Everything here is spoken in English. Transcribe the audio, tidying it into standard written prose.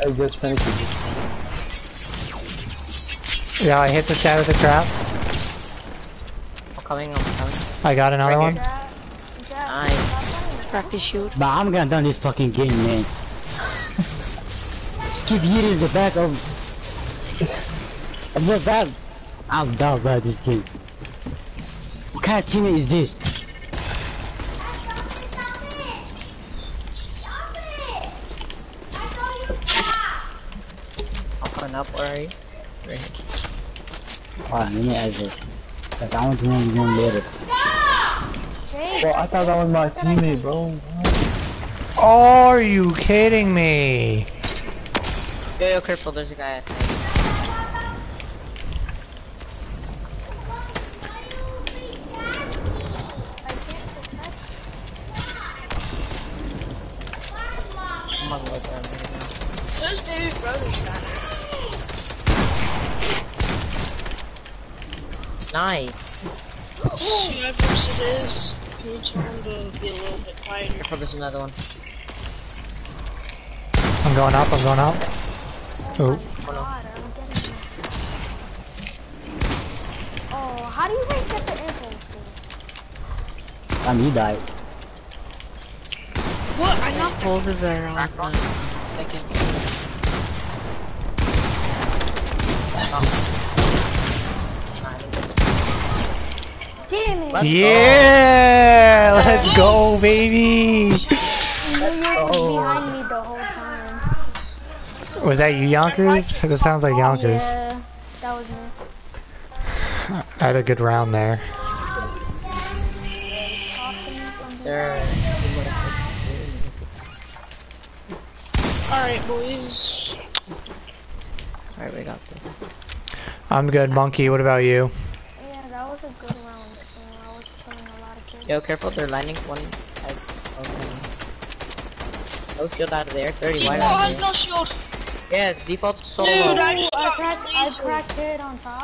I just finished it. Yeah, I hit this guy with a trap. I'm coming. I got another one. Nice. Practice shoot. But I'm gonna done this fucking game, man. Just keep hitting the back of the back. I'm done about this game. What kind of teammate is this? I'm coming up. Where are you? Right here. Alright, let me exit. Cause I want to know you going later. Well, I thought that was my teammate, bro. Are you kidding me? Yo, Cripple, there's a guy. I'm not gonna look at him. Whose baby brother's that? Nice. Whoever's it is, you tell him to be a little bit quieter. Careful, there's another one. I'm going up. Oh. Oh, how do you guys get the info? You died. What? I knocked him. Pulses are on second. Damn it! Yeah! Let's go, baby! You were behind me the whole time. Was that you, Yonkers? That sounds like Yonkers. Yeah, that was me. I had a good round there. Sir. Alright, boys. Alright, we got this. I'm good, Monkey. What about you? Yeah, that was a good round. So I was killing a lot of kills. Yo, careful, they're landing. One has no shield out of there. 30 wide Default out has of no shield. Yeah, default solo. Dude, I just I cracked it on top.